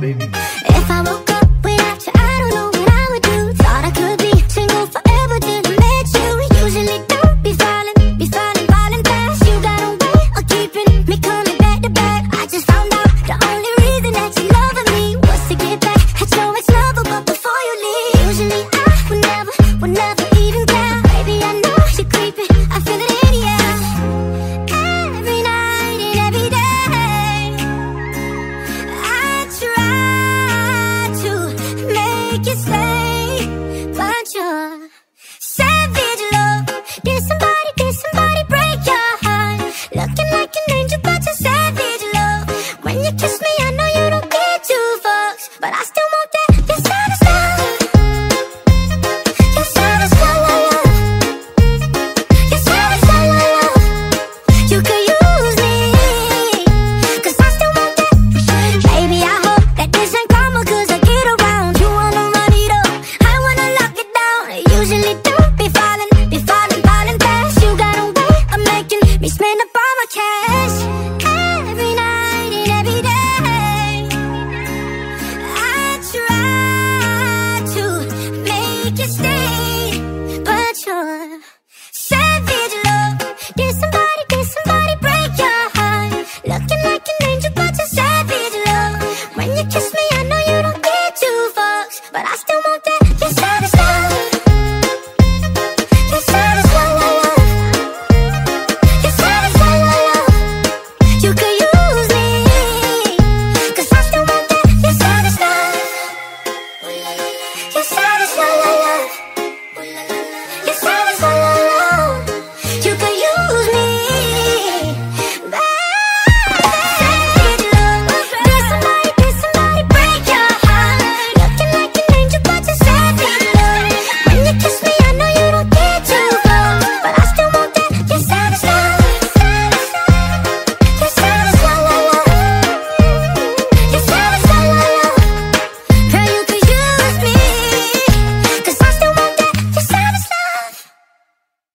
baby. If I woke up without you, I don't know what I would do. Thought I could be single forever till I met you. Usually don't be falling fast. You got a way of keeping me coming back to back. I just found out the only reason that you loving me was to get back at your ex-lover, but before you leave, usually I would never even care. Baby, I know you're creeping, I feel it in the air. Every night and every